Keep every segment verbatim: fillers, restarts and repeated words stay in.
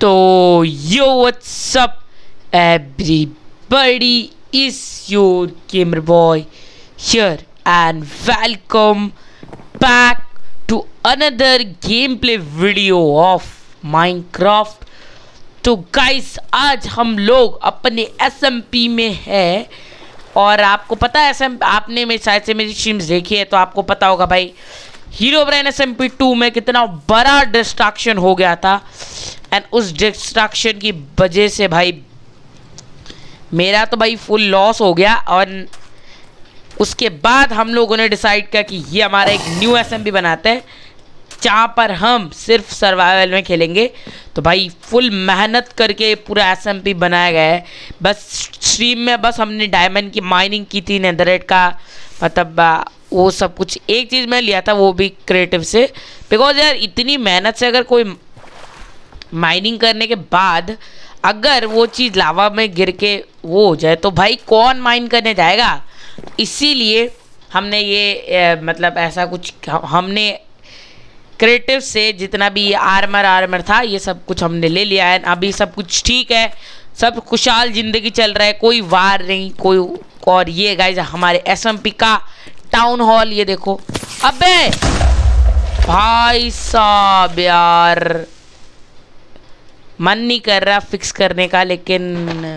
तो yo what's up everybody, is your gamer boy here and welcome back to another gameplay video of Minecraft। तो guys आज हम लोग अपने S M P में है और आपको पता है एस एम आपने मेरे शायद से मेरी स्ट्रीम्स देखी है तो आपको पता होगा भाई Herobrine S M P two में कितना बड़ा डिस्ट्रैक्शन हो गया था। एंड उस डिस्ट्रैक्शन की वजह से भाई मेरा तो भाई फुल लॉस हो गया। और उसके बाद हम लोगों ने डिसाइड किया कि ये हमारा एक न्यू एस एम पी बनाते हैं जहाँ पर हम सिर्फ सर्वाइवल में खेलेंगे। तो भाई फुल मेहनत करके पूरा एस एम पी बनाया गया है। बस स्ट्रीम में बस हमने डायमंड की माइनिंग की थी, नेदरराइट का मतलब वो सब कुछ एक चीज़ मैं लिया था वो भी क्रिएटिव से, बिकॉज यार इतनी मेहनत से अगर कोई माइनिंग करने के बाद अगर वो चीज़ लावा में गिर के वो हो जाए तो भाई कौन माइन करने जाएगा। इसीलिए हमने ये ए, मतलब ऐसा कुछ हमने क्रिएटिव से जितना भी आर्मर आर्मर था ये सब कुछ हमने ले लिया है। अभी सब कुछ ठीक है, सब खुशहाल ज़िंदगी चल रहा है, कोई वार नहीं कोई। और ये गाइस हमारे एस एम पी का टाउन हॉल, ये देखो। अबे भाई साहब यार मन नहीं कर रहा फिक्स करने का, लेकिन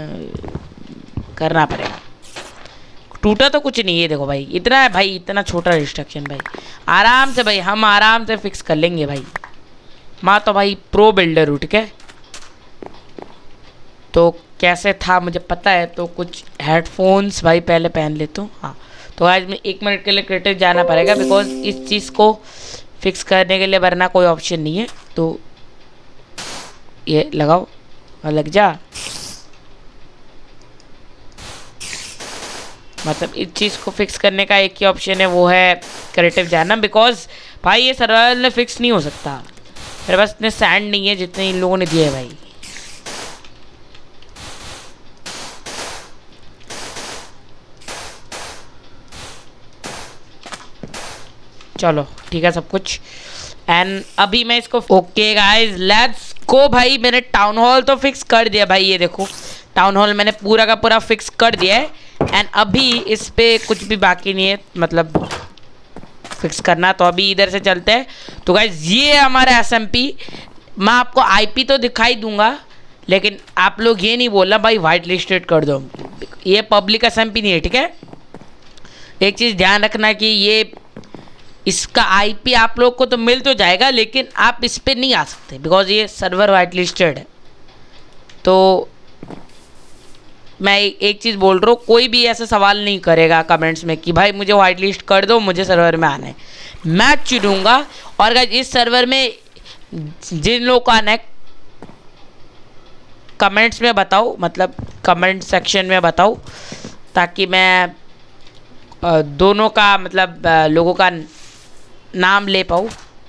करना पड़ेगा। टूटा तो कुछ नहीं है, देखो भाई इतना है भाई, इतना छोटा डिस्ट्रक्शन भाई आराम से भाई हम आराम से फिक्स कर लेंगे भाई। मैं तो भाई प्रो बिल्डर हूँ, ठीक है। तो कैसे था मुझे पता है, तो कुछ हेडफोन्स भाई पहले पहन लेता हूँ। हाँ तो आज मैं एक मिनट के लिए क्रिएटिव जाना पड़ेगा बिकॉज इस चीज़ को फिक्स करने के लिए वरना कोई ऑप्शन नहीं है। तो ये लगाओ और लग जा, मतलब इस चीज़ को फिक्स करने का एक ही ऑप्शन है वो है क्रिएटिव जाना, बिकॉज भाई ये सर्वाइवल में फिक्स नहीं हो सकता। मेरे पास इतने सैंड नहीं है जितने इन लोगों ने दिए है भाई। चलो ठीक है सब कुछ। एंड अभी मैं इसको ओके गाइस लेट्स गो भाई। मैंने टाउन हॉल तो फिक्स कर दिया भाई, ये देखो टाउन हॉल मैंने पूरा का पूरा फिक्स कर दिया है। एंड अभी इस पे कुछ भी बाकी नहीं है मतलब फिक्स करना। तो अभी इधर से चलते हैं। तो गाइस ये हमारा एस एम पी, मैं आपको आई पी तो दिखाई दूंगा लेकिन आप लोग ये नहीं बोलना भाई वाइट लिस्टेड कर दो, ये पब्लिक एस एम पी नहीं है, ठीक है। एक चीज़ ध्यान रखना कि ये इसका आईपी आप लोग को तो मिल तो जाएगा लेकिन आप इस पे नहीं आ सकते बिकॉज ये सर्वर वाइट लिस्टेड है। तो मैं एक चीज़ बोल रहा हूँ, कोई भी ऐसा सवाल नहीं करेगा कमेंट्स में कि भाई मुझे वाइट लिस्ट कर दो मुझे सर्वर में आना है। मैं चुनूँगा और गाइस इस सर्वर में जिन लोगों को आना है कमेंट्स में बताओ, मतलब कमेंट सेक्शन में बताओ ताकि मैं दोनों का मतलब लोगों का नाम ले पाऊँ।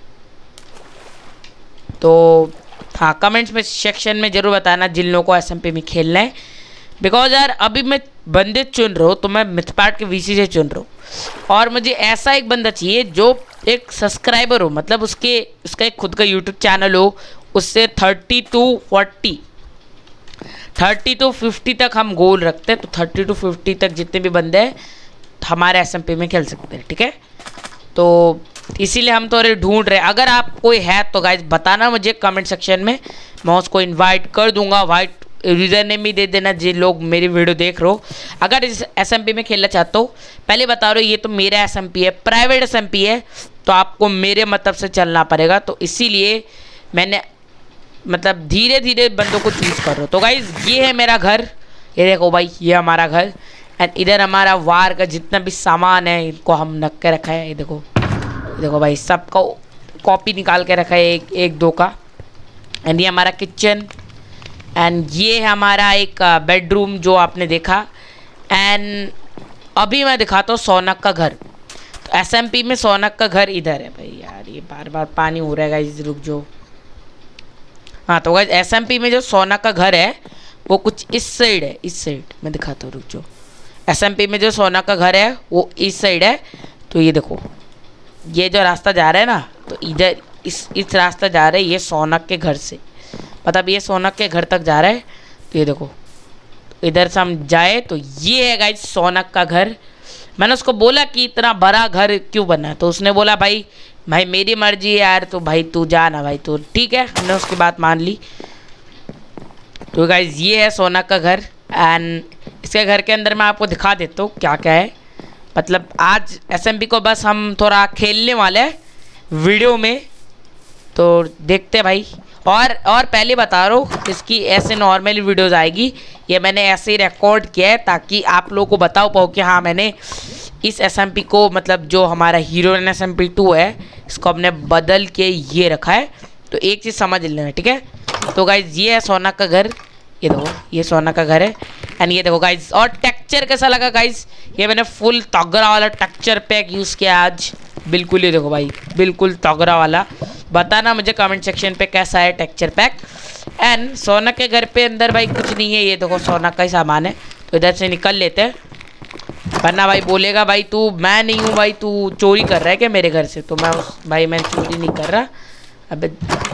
तो हाँ कमेंट्स में सेक्शन में ज़रूर बताना जिन लोगों को एस एम पी में खेलना है। बिकॉज यार अभी मैं बंदे चुन रहा हूँ तो मैं मिथपार्ट के वीसी से चुन रहा हूँ और मुझे ऐसा एक बंदा चाहिए जो एक सब्सक्राइबर हो, मतलब उसके उसका एक खुद का यूट्यूब चैनल हो, उससे thirty to forty thirty to fifty तक हम गोल रखते हैं। तो थर्टी टू फिफ्टी तक जितने भी बंदे हैं हमारे एस एम पी में खेल सकते हैं, ठीक है। तो इसीलिए हम तो अरे ढूंढ रहे हैं। अगर आप कोई है तो गाइज बताना मुझे कमेंट सेक्शन में, मैं उसको इनवाइट कर दूंगा। वाइट यूज़र नेम भी दे देना जिन लोग मेरी वीडियो देख रहे हो। अगर इस एस एम पी में खेलना चाहते हो, पहले बता रहे हो ये तो मेरा एस एम पी है, प्राइवेट एस एम पी है, तो आपको मेरे मतलब से चलना पड़ेगा। तो इसीलिए मैंने मतलब धीरे धीरे बंदों को चूज़ कर रहा हूँ। तो गाइज ये है मेरा घर, ये देखो भाई ये हमारा घर। एंड इधर हमारा वार का जितना भी सामान है इनको हम नक के रखा है, ये देखो ये देखो भाई सबका कॉपी निकाल के रखा है एक एक दो का। एंड ये हमारा किचन एंड ये है हमारा एक बेडरूम जो आपने देखा। एंड अभी मैं दिखाता हूँ सौनक का घर। तो एस एम पी में सौनक का घर इधर है भाई। यार ये बार बार पानी हो रहा है गाइस, रुक जो। हाँ तो गाइस एस एम पी में जो सौनक का घर है वो कुछ इस साइड है, इस साइड मैं दिखाता हूँ रुक जो। एस एम पी में जो सौनक का घर है वो इस साइड है। तो ये देखो ये जो रास्ता जा रहा है ना, तो इधर इस इस रास्ता जा रहा है ये सौनक के घर से। मतलब ये सोनक के घर तक जा रहा है। तो ये देखो इधर से हम जाए तो ये है गाइस सोनक का घर। मैंने उसको बोला कि इतना बड़ा घर क्यों बना है, तो उसने बोला भाई भाई मेरी मर्जी है यार, तो भाई तू जा ना भाई। तो ठीक है, हमने उसकी बात मान ली। तो गाइस ये है सोनक का घर एंड इसके घर के अंदर मैं आपको दिखा देता हूँ क्या क्या है। मतलब आज एसएमपी को बस हम थोड़ा खेलने वाले हैं वीडियो में, तो देखते भाई। और और पहले बता रहा हूँ इसकी ऐसे नॉर्मल वीडियोस आएगी, ये मैंने ऐसे ही रिकॉर्ड किया है ताकि आप लोगों को बताओ पाओ कि हाँ मैंने इस एसएमपी को, मतलब जो हमारा hero S M P two है, इसको हमने बदल के ये रखा है। तो एक चीज़ समझ लेना, ठीक है। तो गाइज ये है सोनक का घर, ये देखो ये सोनक का घर है एंड ये देखो गाइज। और टेक्सचर कैसा लगा गाइज, ये मैंने फुल तगड़ा वाला टेक्सचर पैक यूज़ किया आज। बिल्कुल ये देखो भाई, बिल्कुल तगड़ा वाला। बताना मुझे कमेंट सेक्शन पे कैसा है टेक्सचर पैक। एंड सोनक के घर पे अंदर भाई कुछ नहीं है, ये देखो सोनक का ही सामान है। तो इधर से निकल लेते हैं, वरना भाई बोलेगा भाई तू, मैं नहीं हूँ भाई, तू चोरी कर रहा है क्या मेरे घर से। तो मैं उस भाई मैं चोरी नहीं कर रहा। अबे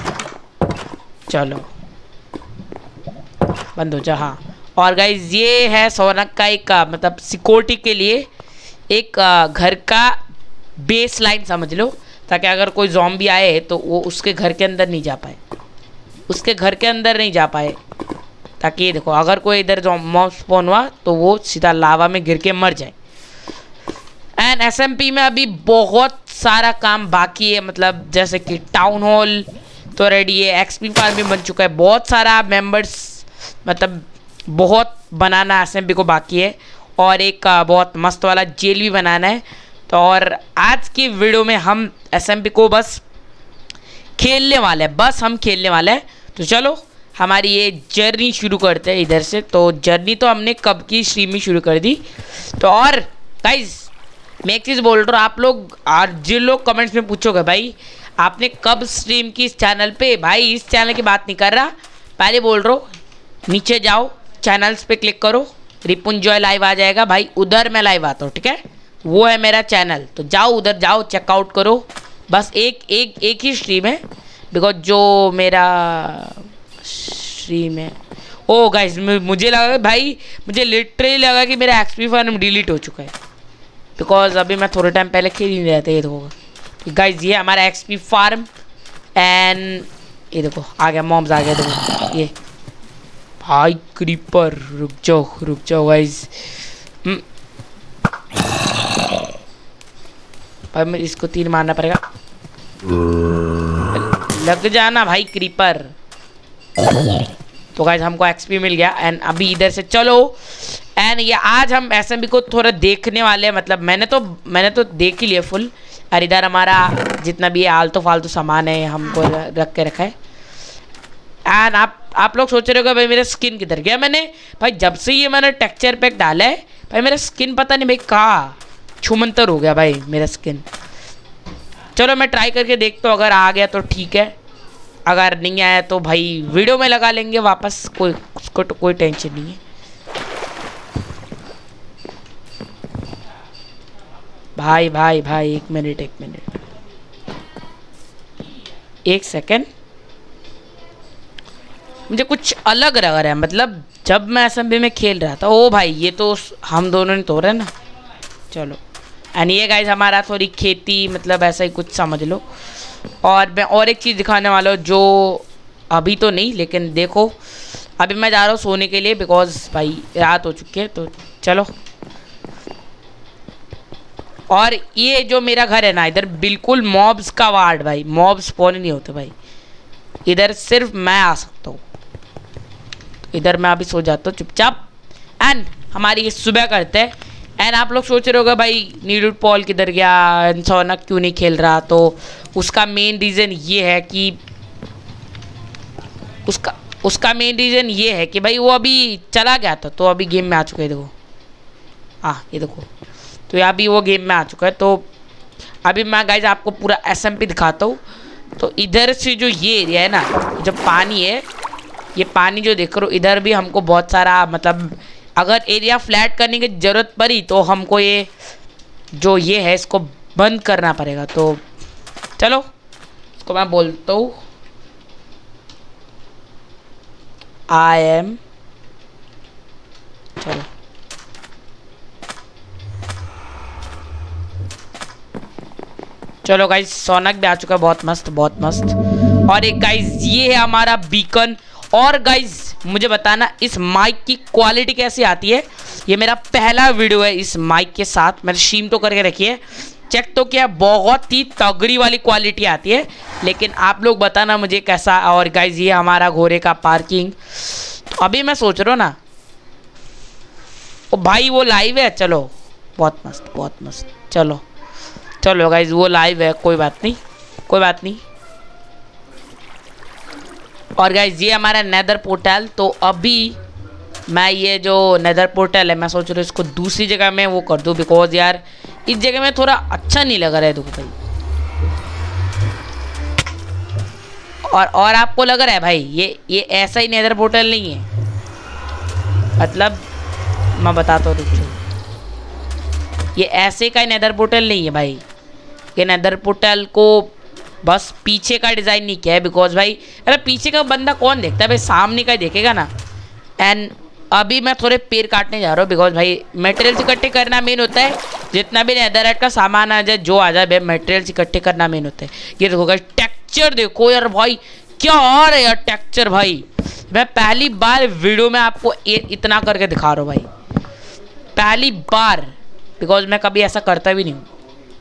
चलो बंद हो जा। हाँ और गाइज ये है सोनक का एक मतलब सिक्योरिटी के लिए एक घर का बेस लाइन समझ लो, ताकि अगर कोई ज़ॉम्बी आए तो वो उसके घर के अंदर नहीं जा पाए, उसके घर के अंदर नहीं जा पाए। ताकि ये देखो अगर कोई इधर मॉब स्पॉन हुआ तो वो सीधा लावा में गिर के मर जाए। एंड एसएमपी में अभी बहुत सारा काम बाकी है, मतलब जैसे कि टाउन हॉल तो रेडी है, एक्सपी फार्म भी बन चुका है, बहुत सारा मेंबर्स मतलब बहुत बनाना एसएमपी को बाकी है, और एक बहुत मस्त वाला जेल भी बनाना है। तो और आज की वीडियो में हम एसएमपी को बस खेलने वाले हैं, बस हम खेलने वाले हैं। तो चलो हमारी ये जर्नी शुरू करते हैं इधर से। तो जर्नी तो हमने कब की स्ट्रीम में शुरू कर दी। तो और गाइज मैं एक चीज़ बोल रहा हूँ, आप लोग और जिन लोग कमेंट्स में पूछोगे भाई आपने कब स्ट्रीम की इस चैनल पे, भाई इस चैनल की बात नहीं कर रहा, पहले बोल रहा हूँ नीचे जाओ चैनल्स पे क्लिक करो, रिपुंजॉय लाइव आ जाएगा भाई, उधर मैं लाइव आता हूँ, ठीक है। वो है मेरा चैनल, तो जाओ उधर जाओ चेकआउट करो। बस एक एक एक ही स्ट्रीम है, बिकॉज जो मेरा स्ट्रीम है। ओ गाइस मुझे लगा भाई, मुझे लिटरली लगा कि मेरा एक्सपी फार्म डिलीट हो चुका है, बिकॉज अभी मैं थोड़े टाइम पहले खेल ही नहीं रहा था। ये देखो गाइस ये हमारा एक्सपी फार्म एंड ये देखो आ गया मॉब्स आ गया। देखो ये भाई क्रीपर, रुक जाओ रुक जाओ गाइस, भाई मैं इसको तीर मारना पड़ेगा, लग जाना भाई क्रीपर। तो गाइस हमको एक्सपी मिल गया एंड अभी इधर से चलो एंड ये आज हम एसएमबी को थोड़ा देखने वाले हैं। मतलब मैंने तो मैंने तो देख ही लिया फुल, और इधर हमारा जितना भी आलतू फालतू सामान है हमको रख के रखा है। एंड आप आप लोग सोच रहे हो भाई मेरा स्किन किधर गया। मैंने भाई जब से ये मैंने टेक्सचर पैक डाला है भाई मेरा स्किन पता नहीं भाई कहाँ छुमंतर हो गया भाई मेरा स्किन। चलो मैं ट्राई करके देखता हूँ, अगर आ गया तो ठीक है, अगर नहीं आया तो भाई वीडियो में लगा लेंगे वापस, कोई उसको तो कोई टेंशन नहीं है। भाई भाई भाई एक मिनट एक मिनट एक सेकेंड, मुझे कुछ अलग लग रहा है। मतलब जब मैं एसएमबी में खेल रहा था, ओ भाई ये तो हम दोनों ने तोड़ा ना। चलो एंड ये गाइस हमारा थोड़ी खेती, मतलब ऐसा ही कुछ समझ लो। और मैं और एक चीज़ दिखाने वाला हूँ जो अभी तो नहीं, लेकिन देखो अभी मैं जा रहा हूँ सोने के लिए, बिकॉज भाई रात हो चुकी है। तो चलो, और ये जो मेरा घर है ना, इधर बिल्कुल मॉब्स का वार्ड भाई, मॉब्स स्पॉन नहीं होते भाई, इधर सिर्फ मैं आ सकता हूँ। इधर मैं अभी सो जाता हूँ चुपचाप एंड हमारी ये सुबह करते हैं। एंड आप लोग सोच रहे होगा भाई नीडुड पॉल किधर गया, सोनक क्यों नहीं खेल रहा। तो उसका मेन रीज़न ये है कि उसका उसका मेन रीज़न ये है कि भाई वो अभी चला गया था, तो अभी गेम में आ चुका है। देखो हाँ ये देखो, तो यहाँ भी वो गेम में आ चुका है। तो अभी मैं गाइज आपको पूरा एसएमपी दिखाता हूँ। तो इधर से जो ये एरिया है ना, जो पानी है, ये पानी जो देख रहे हो, इधर भी हमको बहुत सारा, मतलब अगर एरिया फ्लैट करने की ज़रूरत पड़ी तो हमको ये जो ये है इसको बंद करना पड़ेगा। तो चलो इसको मैं बोलता हूँ आई एम, चलो चलो गाइज, सोनक भी आ चुका है, बहुत मस्त बहुत मस्त। और एक गाइज ये है हमारा बीकन। और गाइज मुझे बताना इस माइक की क्वालिटी कैसी आती है। ये मेरा पहला वीडियो है इस माइक के साथ, मैंने स्ट्रीम तो करके रखी है, चेक तो किया, बहुत ही तगड़ी वाली क्वालिटी आती है। लेकिन आप लोग बताना मुझे कैसा। और गाइज ये हमारा घोड़े का पार्किंग। तो अभी मैं सोच रहा हूँ ना, ओ भाई वो लाइव है, चलो बहुत मस्त बहुत मस्त। चलो चलो गाइज वो लाइव है, कोई बात नहीं कोई बात नहीं। और गाइज ये हमारा नेदर पोर्टल। तो अभी मैं ये जो नेदर पोर्टल है, मैं सोच रहा हूँ इसको दूसरी जगह में वो कर दूँ, बिकॉज यार इस जगह में थोड़ा अच्छा नहीं लग रहा है। देखो भाई, और और आपको लग रहा है भाई ये ये ऐसा ही नेदर पोर्टल नहीं है, मतलब मैं बताता हूँ, रुको, ये ऐसे का नेदर पोर्टल नहीं है भाई। ये नेदर पोर्टल को बस पीछे का डिज़ाइन नहीं किया है, बिकॉज भाई अरे पीछे का बंदा कौन देखता है भाई, सामने का ही देखेगा ना। एंड अभी मैं थोड़े पेड़ काटने जा रहा हूँ, बिकॉज भाई मटेरियल्स इकट्ठे करना मेन होता है। जितना भी नेदरराइट का सामान आ जाए, जो आ जाए भाई, मटेरियल्स इकट्ठे करना मेन होता है। ये देखो गाइस, टेक्सचर देखो यार भाई, क्या आ रहा है यार टेक्सचर भाई। मैं पहली बार वीडियो में आपको इतना करके दिखा रहा हूँ भाई, पहली बार, बिकॉज मैं कभी ऐसा करता भी नहीं हूँ।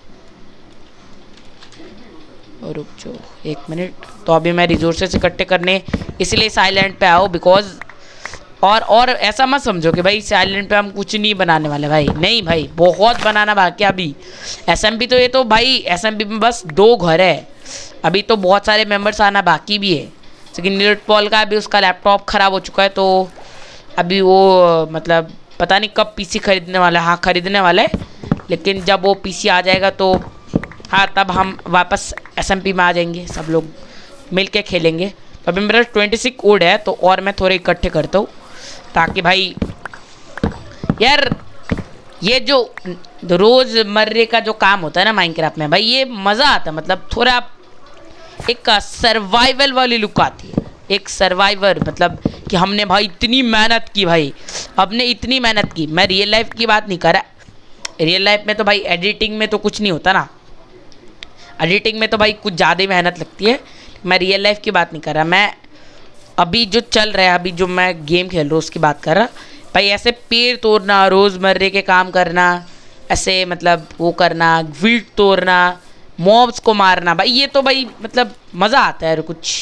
और रुक जाओ एक मिनट। तो अभी मैं रिसोर्सेस इकट्ठे करने इसलिए साइलेंट पे आओ, बिकॉज और और ऐसा मत समझो कि भाई साइलेंट पे हम कुछ नहीं बनाने वाले भाई, नहीं भाई, बहुत बनाना बाकी अभी। एसएमपी तो ये तो भाई एसएमपी में बस दो घर है, अभी तो बहुत सारे मेंबर्स आना बाकी भी है। लेकिन नीरज पॉल का अभी उसका लैपटॉप ख़राब हो चुका है, तो अभी वो मतलब पता नहीं कब पीसी खरीदने वाला है। हाँ खरीदने वाला है, लेकिन जब वो पीसी आ जाएगा तो हाँ तब हम वापस एसएमपी में आ जाएंगे, सब लोग मिल के खेलेंगे। तो अभी मेरा ट्वेंटी सिक्स वुड है, तो और मैं थोड़े इकट्ठे करता हूँ, ताकि भाई यार ये जो रोज़मर्रे का जो काम होता है ना माइनक्राफ्ट में भाई, ये मज़ा आता है। मतलब थोड़ा एक सर्वाइवल वाली लुक आती है, एक सर्वाइवर, मतलब कि हमने भाई इतनी मेहनत की, भाई हमने इतनी मेहनत की। मैं रियल लाइफ की बात नहीं कर रहा, रियल लाइफ में तो भाई एडिटिंग में तो कुछ नहीं होता ना, एडिटिंग में तो भाई कुछ ज़्यादा ही मेहनत लगती है। मैं रियल लाइफ की बात नहीं कर रहा, मैं अभी जो चल रहा है, अभी जो मैं गेम खेल रहा हूँ उसकी बात कर रहा। भाई ऐसे पेड़ तोड़ना, रोज़मर्रे के काम करना, ऐसे मतलब वो करना, वीट तोड़ना, मॉब्स को मारना, भाई ये तो भाई मतलब मज़ा आता है यार कुछ।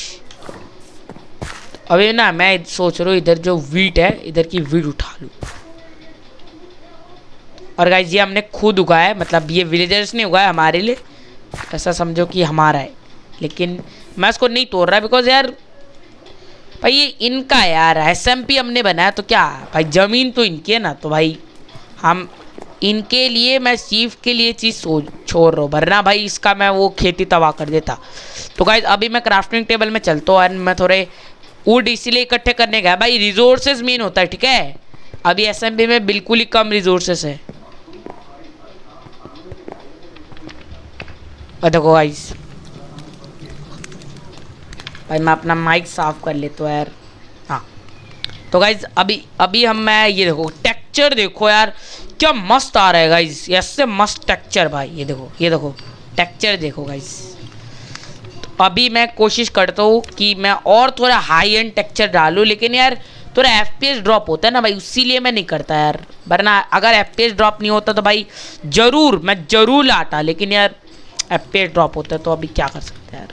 अभी ना मैं सोच रहा हूँ इधर जो वीट है, इधर की वीट उठा लूँ। और गाइस ये हमने खुद उगाया है, मतलब ये विलेजर्स ने उगाया हमारे लिए, ऐसा समझो कि हमारा है। लेकिन मैं इसको नहीं तोड़ रहा, बिकॉज यार भाई ये इनका है यार, एसएमपी हमने बनाया तो क्या भाई, ज़मीन तो इनकी है ना, तो भाई हम इनके लिए, मैं चीफ के लिए चीज़ सोच छोड़ रहा हूँ, वरना भाई इसका मैं वो खेती तबाह कर देता। तो गाइस अभी मैं क्राफ्टिंग टेबल में चलता हूँ, और मैं थोड़े वुड इसीलिए इकट्ठे करने गया भाई, रिसोर्सेज मेन होता है, ठीक है। अभी एसएमपी में बिल्कुल ही कम रिसोर्सेज है। और देखो गाइस, भाई मैं अपना माइक साफ कर लेता हूँ यार। हाँ तो गाइज अभी अभी हम मैं ये देखो टेक्सचर देखो यार, क्या मस्त आ रहा है गाइज, ऐसे मस्त टेक्सचर भाई। ये देखो ये देखो टेक्सचर देखो गाइज। तो अभी मैं कोशिश करता हूँ कि मैं और थोड़ा हाई एंड टेक्सचर डालूँ, लेकिन यार थोड़ा एफपीएस ड्रॉप होता है ना भाई, इसीलिए मैं नहीं करता यार। वरना अगर एफपीएस ड्रॉप नहीं होता तो भाई ज़रूर मैं ज़रूर लाता, लेकिन यार एफपीएस ड्रॉप होता है, तो अभी क्या कर सकते हैं यार।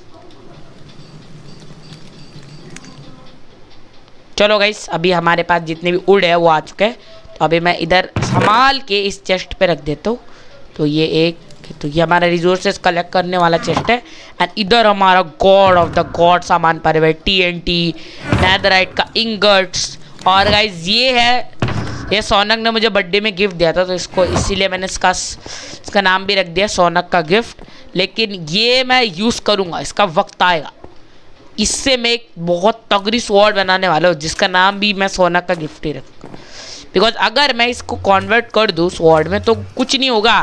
चलो गाइस अभी हमारे पास जितने भी वुड है वो आ चुके हैं, तो अभी मैं इधर संभाल के इस चेस्ट पे रख देता हूँ। तो ये एक, तो ये हमारा रिसोर्सेज कलेक्ट करने वाला चेस्ट है। एंड इधर हमारा गॉड ऑफ द गॉड सामान पर है, टीएनटी, नेदराइट का इंगट्स। और गाइस ये है, ये सोनक ने मुझे बर्थडे में गिफ्ट दिया था, तो इसको इसीलिए मैंने इसका इसका नाम भी रख दिया सोनक का गिफ्ट। लेकिन ये मैं यूज़ करूँगा, इसका वक्त आएगा, इससे मैं एक बहुत तगड़ी स्वॉर्ड बनाने वाला हूँ, जिसका नाम भी मैं सोनक का गिफ्ट ही रखूँगा। बिकॉज अगर मैं इसको कन्वर्ट कर दूँ स्वॉर्ड में तो कुछ नहीं होगा।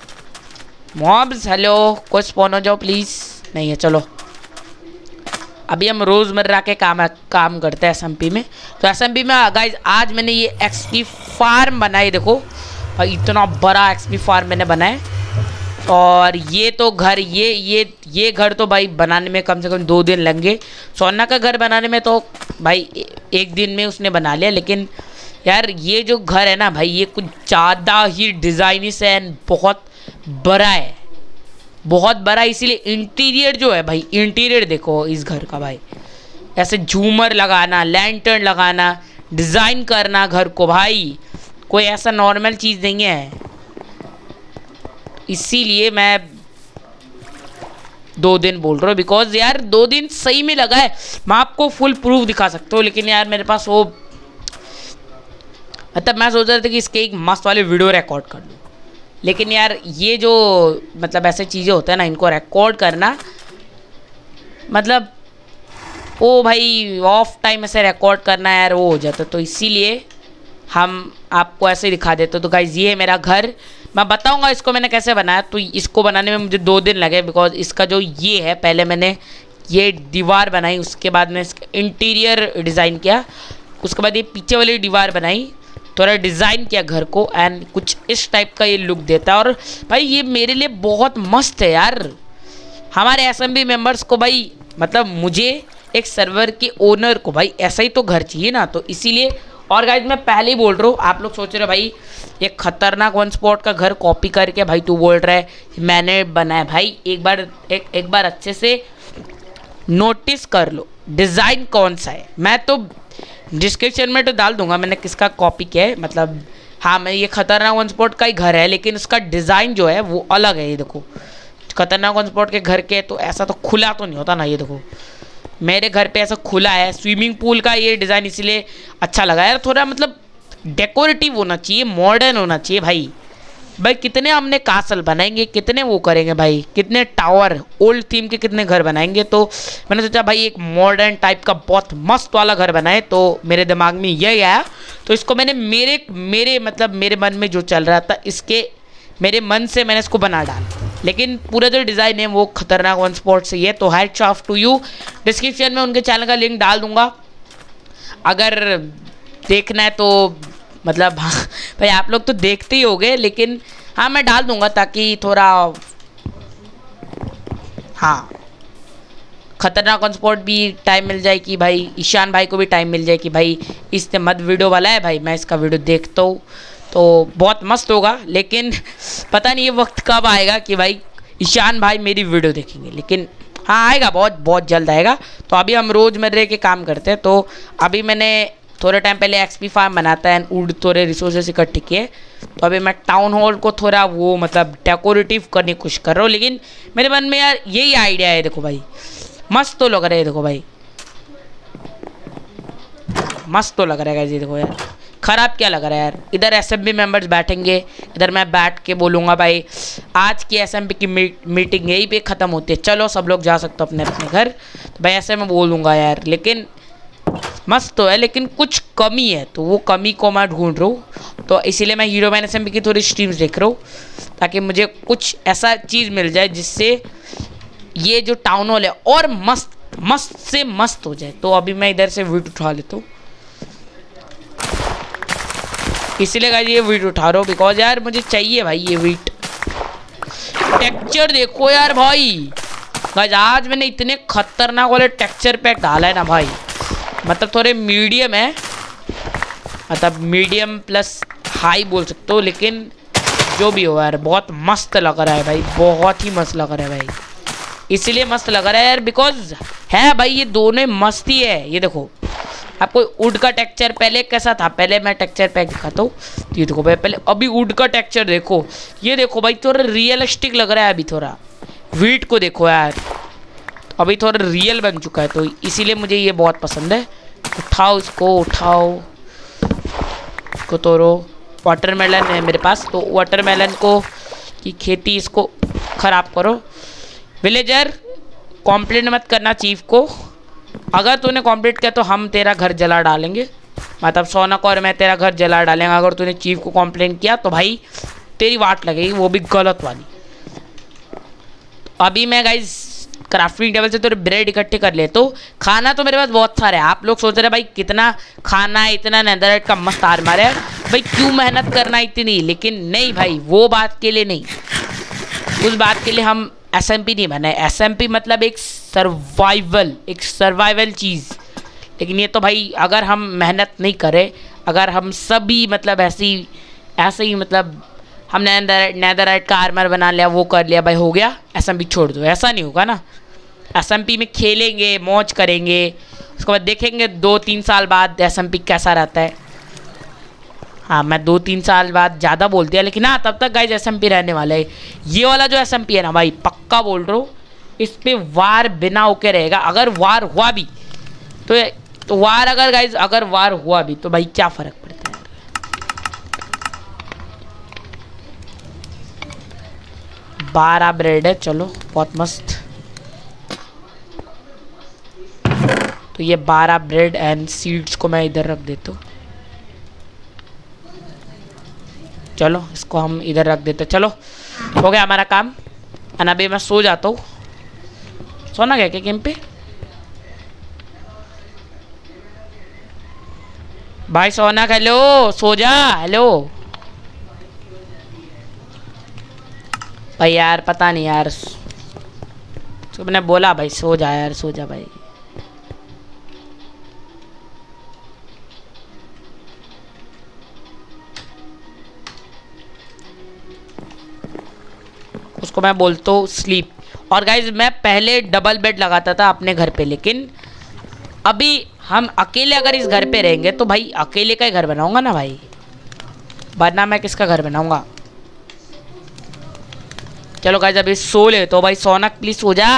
मॉब्स हेलो, कोई स्पॉन हो जाओ प्लीज़। नहीं है, चलो अभी हम रोज़मर्रा के काम काम करते हैं एसएमपी में। तो एसएमपी में गाइज आज मैंने ये एक्सपी फार्म बनाई, देखो भाई इतना बड़ा एक्सपी फार्म मैंने बनाया। और ये तो घर ये ये ये घर तो भाई बनाने में कम से कम दो दिन लगेंगे। सोना का घर बनाने में तो भाई एक दिन में उसने बना लिया, लेकिन यार ये जो घर है ना भाई ये कुछ ज़्यादा ही डिज़ाइनिश है एंड बहुत बड़ा है, बहुत बड़ा। इसीलिए इंटीरियर जो है भाई, इंटीरियर देखो इस घर का भाई, ऐसे झूमर लगाना, लैंटर्न लगाना, डिज़ाइन करना घर को भाई कोई ऐसा नॉर्मल चीज़ नहीं है। इसीलिए मैं दो दिन बोल रहा हूँ, बिकॉज यार दो दिन सही में लगा है। मैं आपको फुल प्रूफ दिखा सकता हूँ, लेकिन यार मेरे पास वो मतलब मैं सोच रहा था कि इसके एक मस्त वाले वीडियो रिकॉर्ड कर लूँ, लेकिन यार ये जो मतलब ऐसे चीज़ें होते हैं ना, इनको रिकॉर्ड करना मतलब ओ भाई ऑफ टाइम ऐसे रिकॉर्ड करना यार वो हो जाता, तो इसीलिए हम आपको ऐसे दिखा देते। तो गाइज ये है मेरा घर, मैं बताऊंगा इसको मैंने कैसे बनाया। तो इसको बनाने में मुझे दो दिन लगे, बिकॉज इसका जो ये है पहले मैंने ये दीवार बनाई, उसके बाद में इसका इंटीरियर डिज़ाइन किया, उसके बाद ये पीछे वाली दीवार बनाई, थोड़ा डिज़ाइन किया घर को एंड कुछ इस टाइप का ये लुक देता है। और भाई ये मेरे लिए बहुत मस्त है यार, हमारे एसएमबी मेंबर्स को भाई मतलब मुझे एक सर्वर के ओनर को भाई ऐसा ही तो घर चाहिए ना, तो इसीलिए। और गाइज मैं पहले ही बोल रहा हूँ, आप लोग सोच रहे हो भाई एक खतरनाक वन स्पॉट का घर कॉपी करके भाई तू बोल रहा है मैंने बनाया, भाई एक बार एक एक बार अच्छे से नोटिस कर लो डिज़ाइन कौन सा है। मैं तो डिस्क्रिप्शन में तो डाल दूंगा मैंने किसका कॉपी किया है, मतलब हाँ मैं ये खतरनाक वन स्पॉट का ही घर है, लेकिन उसका डिज़ाइन जो है वो अलग है। ये देखो खतरनाक वन स्पॉट के घर के तो ऐसा तो खुला तो नहीं होता ना, ये देखो मेरे घर पे ऐसा खुला है। स्विमिंग पूल का ये डिज़ाइन इसलिए अच्छा लगा यार, थोड़ा मतलब डेकोरेटिव होना चाहिए, मॉडर्न होना चाहिए भाई। भाई कितने हमने कासल बनाएंगे, कितने वो करेंगे भाई, कितने टावर ओल्ड थीम के कितने घर बनाएंगे। तो मैंने सोचा भाई एक मॉडर्न टाइप का बहुत मस्त वाला घर बनाए, तो मेरे दिमाग में यही आया। तो इसको मैंने मेरे मेरे मतलब मेरे मन में जो चल रहा था इसके मेरे मन से मैंने इसको बना डाला, लेकिन पूरा जो डिज़ाइन है वो खतरनाक वन स्पॉट से है। तो hats off to you, description में उनके चैनल का लिंक डाल दूंगा अगर देखना है तो, मतलब हाँ भाई आप लोग तो देखते ही होगे, लेकिन हाँ मैं डाल दूंगा ताकि थोड़ा हाँ खतरनाक वन स्पॉट भी टाइम मिल जाए कि भाई ईशान भाई को भी टाइम मिल जाए कि भाई इससे मत वीडियो वाला है भाई, मैं इसका वीडियो देखता हूँ तो बहुत मस्त होगा। लेकिन पता नहीं ये वक्त कब आएगा कि भाई ईशान भाई मेरी वीडियो देखेंगे, लेकिन हाँ आएगा, बहुत बहुत जल्द आएगा। तो अभी हम रोज़मर्रे के काम करते हैं। तो अभी मैंने थोड़े टाइम पहले एक्सपी फार्म बनाता है, उड़ थोड़े रिसोर्सेस इकट्ठे किए, तो अभी मैं टाउन हॉल को थोड़ा वो मतलब डेकोरेटिव करने की कोशिश कर रहा हूँ। लेकिन मेरे मन में यार यही आइडिया है, देखो भाई मस्त तो लग रहा है, देखो भाई मस्त तो लग रहा है। ये देखो यार ख़राब क्या लग रहा है यार। इधर एसएमबी मेंबर्स बैठेंगे, इधर मैं बैठ के बोलूँगा भाई आज की एसएमबी की मीट, मीटिंग यहीं पे ख़त्म होती है, चलो सब लोग जा सकते हो अपने अपने घर। तो भाई ऐसे मैं बोलूँगा यार, लेकिन मस्त तो है, लेकिन कुछ कमी है, तो वो कमी को मैं ढूंढ रहा हूँ। तो इसीलिए मैं हीरो मैन एसएमबी की थोड़ी स्ट्रीम्स देख रहा हूँ, ताकि मुझे कुछ ऐसा चीज़ मिल जाए जिससे ये जो टाउन हॉल है और मस्त मस्त से मस्त हो जाए। तो अभी मैं इधर से वीट उठा लेता हूँ, इसीलिए गाइस ये वीट उठा रहा हूँ, बिकॉज यार मुझे चाहिए भाई ये वीट। टेक्सचर देखो यार भाई, गाइस आज मैंने इतने खतरनाक वाले टेक्सचर पैक डाला है ना भाई, मतलब थोड़े मीडियम है, मतलब मीडियम प्लस हाई बोल सकते हो, लेकिन जो भी हो यार बहुत मस्त लग रहा है भाई, बहुत ही मस्त लग रहा है भाई। इसीलिए मस्त लग रहा है यार बिकॉज है भाई ये दोनों मस्ती है। ये देखो आपको वुड का टेक्सचर पहले कैसा था, पहले मैं टेक्सचर पैक दिखाता हूँ। ये देखो भाई पहले, अभी वुड का टेक्सचर देखो, ये देखो भाई थोड़ा रियलिस्टिक लग रहा है। अभी थोड़ा वीट को देखो यार, तो अभी थोड़ा रियल बन चुका है, तो इसीलिए मुझे ये बहुत पसंद है। उठाओ इसको, उठाओ इसको, तोड़ो। वाटरमेलन है मेरे पास, तो वाटरमेलन को की खेती इसको ख़राब करो। विलेजर कॉम्प्लेन मत करना चीफ को, अगर तूने कॉम्प्लीट किया तो हम तेरा घर जला डालेंगे, मतलब सोनक और मैं तेरा घर जला डालेंगे। अगर तूने चीफ को कॉम्प्लेन किया तो भाई तेरी वाट लगेगी, वो भी गलत वाली। अभी मैं गाइज क्राफ्टिंग टेबल से तो ब्रेड इकट्ठे कर ले। तो खाना तो मेरे पास बहुत सारा है। आप लोग सोच रहे हैं भाई कितना खाना है, इतना नेदरराइट का मस्त आर्मर है भाई, क्यों मेहनत करना इतनी। लेकिन नहीं भाई, वो बात के लिए नहीं, उस बात के लिए हम एसएमपी नहीं बनाए। एसएमपी मतलब एक सर्वाइवल, एक सर्वाइवल चीज़। लेकिन ये तो भाई अगर हम मेहनत नहीं करें, अगर हम सभी मतलब ऐसी ऐसे ही मतलब हमने नेदरराइट का आर्मर बना लिया, वो कर लिया भाई, हो गया, एसएमपी छोड़ दो, ऐसा नहीं होगा ना। एसएमपी में खेलेंगे, मौज करेंगे, उसके बाद देखेंगे दो तीन साल बाद एसएमपी कैसा रहता है। हाँ, मैं दो तीन साल बाद ज़्यादा बोल दिया, लेकिन हाँ तब तक गाइज एसएमपी रहने वाला है। ये वाला जो एसएमपी है ना भाई, पक्का बोल रहा हूँ, इस पे वार बिना होके रहेगा। अगर वार हुआ भी तो तो वार अगर गाइज अगर वार हुआ भी तो भाई क्या फ़र्क पड़ता है। बारह ब्रेड है, चलो बहुत मस्त। तो ये बारह ब्रेड एंड सीड्स को मैं इधर रख देता हूँ। चलो इसको हम इधर रख देते। चलो हो गया हमारा काम। और अभी मैं सो जाता हूँ। सोना गया क्या गेम पे भाई? सोना, हेलो सो जा। हेलो भाई, यार पता नहीं यार, तुमने बोला भाई सो जा यार, सो जा भाई। उसको मैं बोलता हूँ स्लीप। और गाइज मैं पहले डबल बेड लगाता था अपने घर पे, लेकिन अभी हम अकेले अगर इस घर पे रहेंगे तो भाई अकेले का ही घर बनाऊंगा ना भाई, वरना मैं किसका घर बनाऊंगा। चलो गाइज अभी सो ले तो भाई, सोना प्लीज सो जा।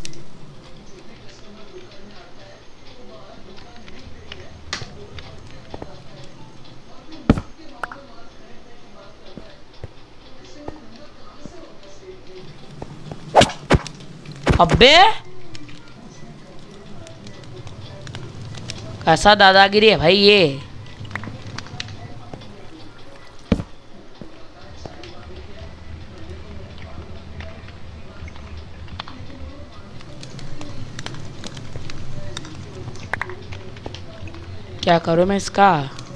अबे कैसा दादागिरी है भाई ये। क्या करूं मैं इसका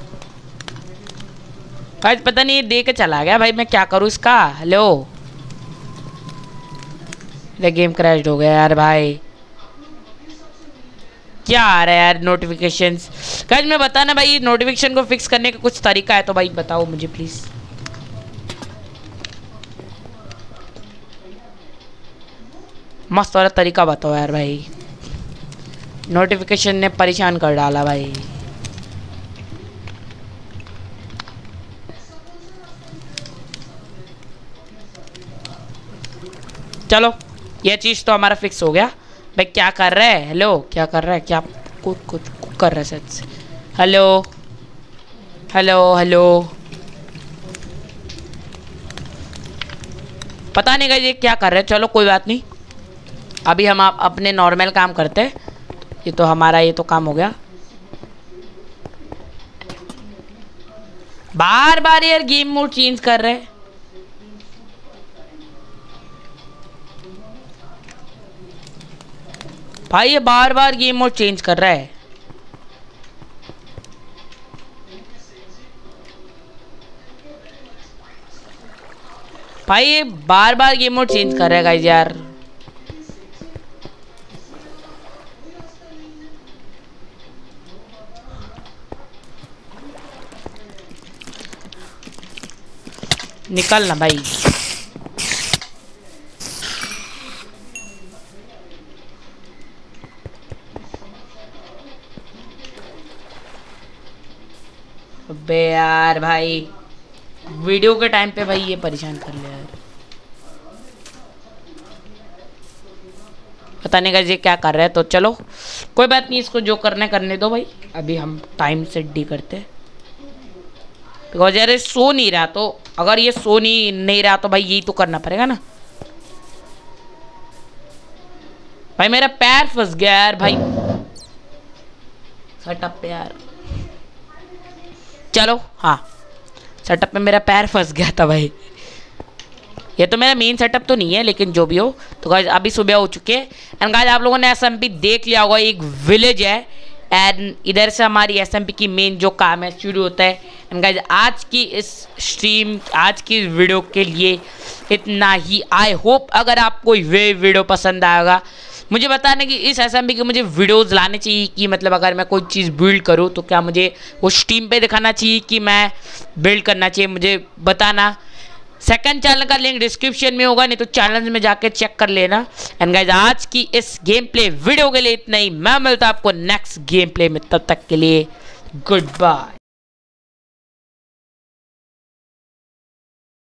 भाई, पता नहीं दे के चला गया भाई, मैं क्या करूं इसका। हेलो, गेम क्रैश हो गया यार भाई, क्या आ रहा है यार नोटिफिकेशंस। गाइस मैं बताना भाई, नोटिफिकेशन को फिक्स करने का कुछ तरीका है तो भाई बताओ मुझे प्लीज। मस्त वाला तरीका बताओ यार भाई, नोटिफिकेशन ने परेशान कर डाला भाई। चलो ये चीज़ तो हमारा फिक्स हो गया भाई। क्या कर रहा है? हेलो क्या कर रहा है? क्या कुछ कुछ कर रहा है सच? हेलो हेलो हेलो, पता नहीं गाइस ये क्या कर रहे हैं। चलो कोई बात नहीं, अभी हम आप अपने नॉर्मल काम करते हैं। ये तो हमारा ये तो काम हो गया। बार बार यार गेम मोड चेंज कर रहे हैं भाई, ये बार बार गेम मोड चेंज कर रहा है। भाई ये बार बार गेम मोड चेंज कर रहा है गाइस यार। निकल ना भाई। अबे यार भाई, वीडियो के टाइम पे भाई ये परेशान कर लिया यार। पता नहीं गाइस ये क्या कर रहा है। तो चलो कोई बात नहीं, इसको जो करने करने दो भाई। अभी हम टाइम सेट डी करते हैं, बिकॉज यार ये सो नहीं रहा। तो अगर ये सो नहीं नहीं रहा तो भाई यही तो करना पड़ेगा ना भाई। मेरा पैर फंस गया यार भाई सेटअप पे यार। चलो हाँ, सेटअप में मेरा पैर फंस गया था भाई। ये तो मेरा मेन सेटअप तो नहीं है, लेकिन जो भी हो। तो गाइज अभी सुबह हो चुके हैं एंड गाइज आप लोगों ने एसएमपी देख लिया होगा, एक विलेज है एंड इधर से हमारी एसएमपी की मेन जो काम है शुरू होता है। एंड गाइज आज की इस स्ट्रीम, आज की वीडियो के लिए इतना ही। आई होप अगर आपको ये वीडियो पसंद आएगा, मुझे बताना कि इस एसएमपी के मुझे वीडियोस लाने चाहिए कि मतलब अगर मैं कोई चीज़ बिल्ड करूँ तो क्या मुझे वो स्ट्रीम पे दिखाना चाहिए कि मैं बिल्ड करना चाहिए, मुझे बताना। सेकंड चैनल का लिंक डिस्क्रिप्शन में होगा, नहीं तो चैनल में जाके चेक कर लेना। एंड गाइज आज की इस गेम प्ले वीडियो के लिए इतना ही। मैं मिलता हूं आपको नेक्स्ट गेम प्ले में, तब तक के लिए गुड बाय।